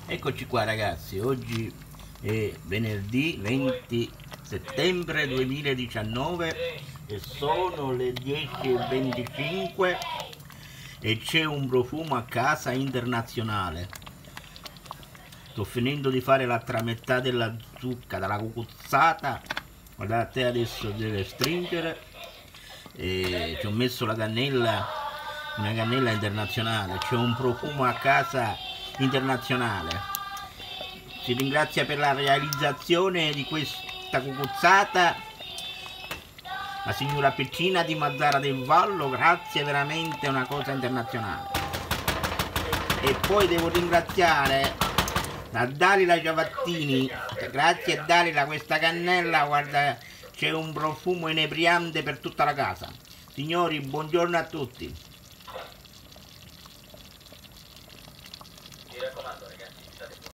Eccoci qua ragazzi, oggi è venerdì 20 settembre 2019 e sono le 10:25 e c'è un profumo a casa internazionale. Sto finendo di fare l'altra metà della zucca, della cucuzzata. Guardate, adesso deve stringere e ci ho messo la cannella, una cannella internazionale. C'è un profumo a casa internazionale. Si ringrazia per la realizzazione di questa cucuzzata la signora Peccina di Mazzara del Vallo, grazie, veramente è una cosa internazionale. E poi devo ringraziare a Dalila Ciavattini, grazie a Dalila, questa cannella, guarda, c'è un profumo inebriante per tutta la casa. Signori, buongiorno a tutti.